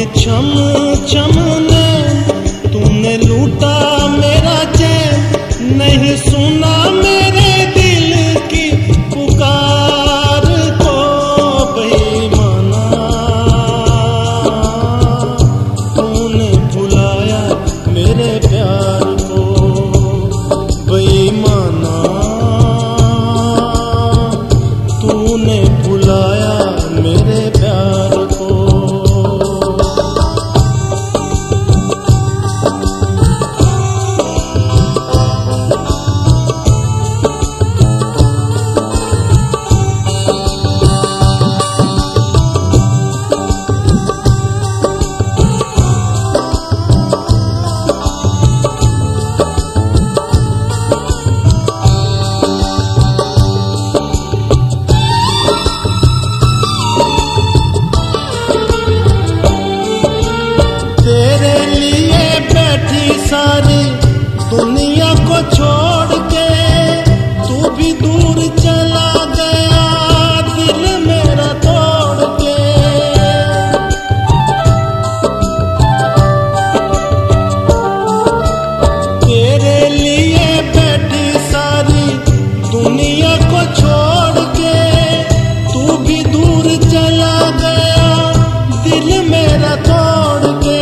अपने छम छम ने तूने लूटा मेरा चैन, नहीं सुना मेरे दिल की पुकार को बेईमाना, तूने भुलाया मेरे प्यार को बेईमाना, तूने भुलाया मेरे प्यार को। तेरे लिए बैठी सारी दुनिया को छोड़ के तू भी दूर चला गया, दिल मेरा तोड़ के। तेरे लिए बैठी सारी दुनिया को छोड़ के तू भी दूर चला गया, दिल मेरा तोड़ के।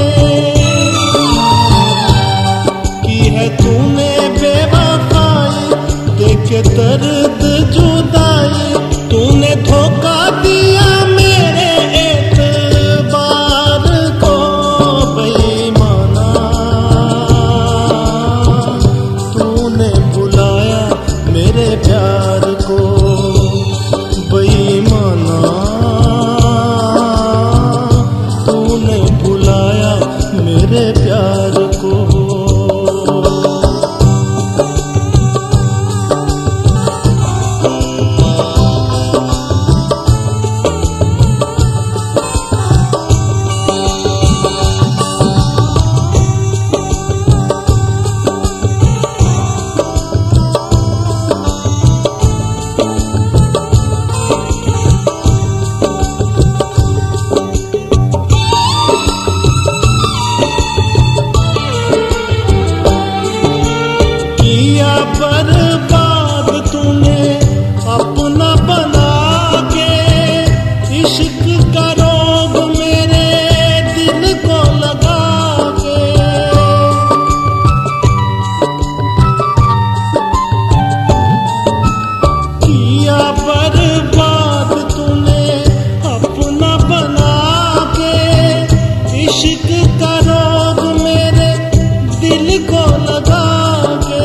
तूने बेवफाई देखे दर्द जुदाई, तूने धोखा दिया मेरे एतबार को बेईमाना, तूने भुलाया मेरे प्यार को बेईमाना, तूने भुलाया मेरे प्यार को। बर्बाद तूने अपना बना के, इश्क का रोग मेरे दिल को लगा के। किया बर्बाद तूने अपना बना के, इश्क का रोग मेरे दिल को लगा के।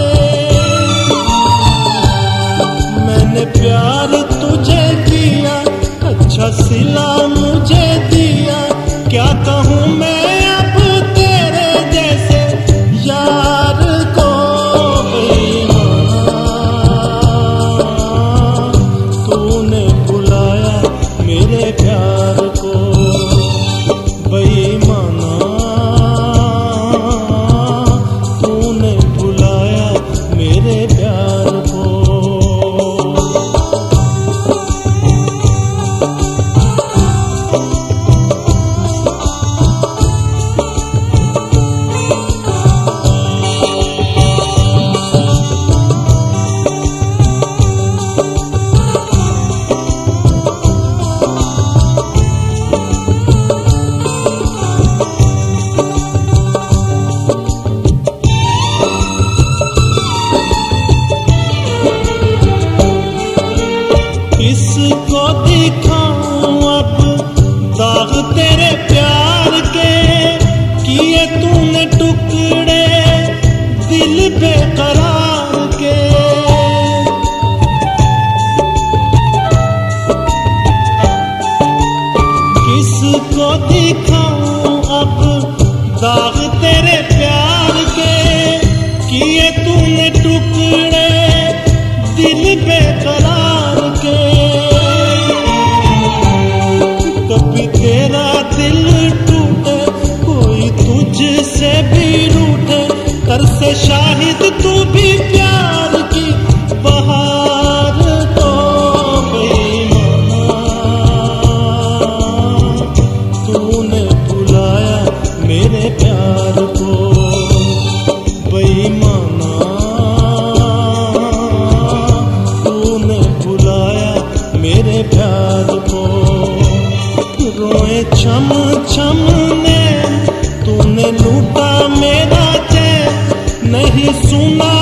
प्यार तुझे किया, अच्छा सिला मुझे दिया, क्या कहूँ मैं अब तेरे जैसे यार को बेईमाना, तूने भुलाया मेरे प्यार को बेईमाना, तूने भुलाया मेरे प्यार को। किसको दिखाऊं अब दाग तेरे प्यार के, किए तूने टुकड़े दिल बेकरार के। किसको दिखाऊं अब दाग तेरे प्यार के, किए तूने टुकड़े दिल बेकरार के। कभी तेरा दिल टूटे, कोई तुझसे भी रूठे, कर से शाहिद तू भी प्यार की बहार तो बेईमाना, तूने भुलाया छम ने, तूने लूटा मेरा चैन, नहीं सुना